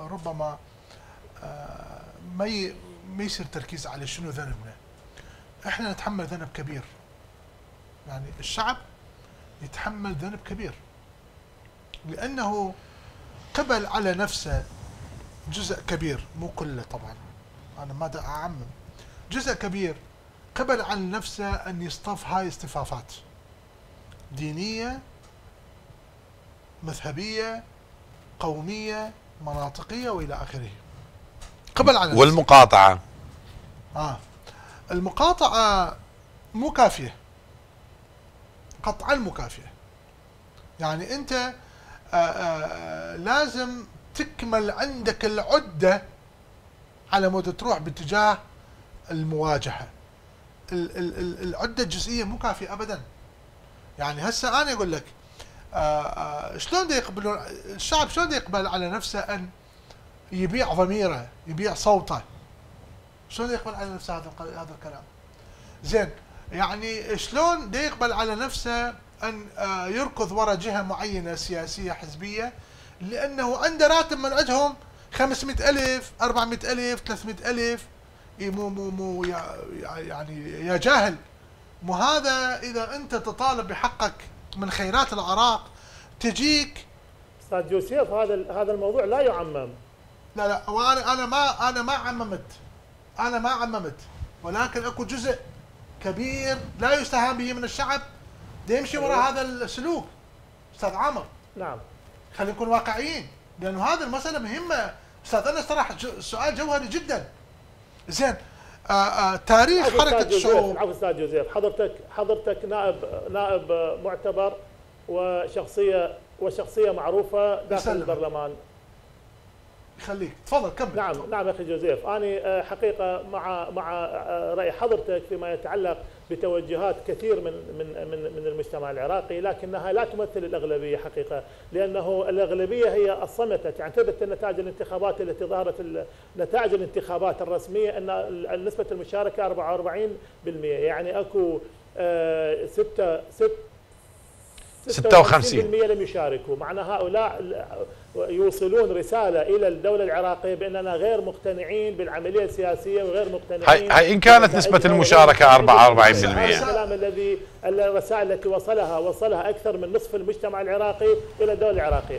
ربما ما يصير تركيز على شنو ذنبنا. احنا نتحمل ذنب كبير، يعني الشعب يتحمل ذنب كبير لأنه قبل على نفسه جزء كبير، مو كله طبعا، أنا ما دا أعمم، جزء كبير قبل على نفسه أن يصطف هاي اصطفافات دينية مذهبية قومية مناطقية وإلى آخره، قبل على نفسه. والمقاطعة المقاطعة مو كافية، قطعا مو كافية. يعني أنت لازم تكمل عندك العدة على مود تروح باتجاه المواجهة. العدة الجزئية مو كافية أبدا. يعني هسه أنا أقول لك شلون دا يقبلون الشعب، شلون دا يقبل على نفسه أن يبيع ضميره، يبيع صوته، شلون دا يقبل على نفسه هذا الكلام؟ زين، يعني شلون دا يقبل على نفسه أن يركض وراء جهة معينة سياسية حزبية لأنه عنده راتب من عندهم 500,000 400,000 300,000؟ مو يعني يا جاهل، مو هذا إذا أنت تطالب بحقك من خيرات العراق تجيك. استاذ يوسف، هذا الموضوع لا يعمم. لا وانا ما عممت، ولكن اكو جزء كبير لا يستهان به من الشعب دا يمشي وراء هذا السلوك. استاذ عامر، نعم، خلينا نكون واقعيين، لانه هذه المساله مهمه. استاذ انس طرح سؤال جوهري جدا. زين، تاريخ حركه الشعوب. عفوا استاذ جوزيف، حضرتك نائب معتبر وشخصيه معروفه داخل البرلمان. خليك تفضل كمل. نعم اخي جوزيف، انا حقيقه مع راي حضرتك فيما يتعلق بتوجهات كثير من المجتمع العراقي، لكنها لا تمثل الاغلبيه حقيقه، لانه الاغلبيه هي صمتت. يعني ثبت نتائج الانتخابات التي ظهرت، نتائج الانتخابات الرسميه، ان نسبه المشاركه 44%، يعني اكو 56% لم يشاركوا. معنى هؤلاء يوصلون رسالة إلى الدولة العراقية بأننا غير مقتنعين بالعملية السياسية وغير مقتنعين. هاي إن كانت نسبة المشاركة 44%. الكلام الرسائل التي وصلها أكثر من نصف المجتمع العراقي إلى الدولة العراقية.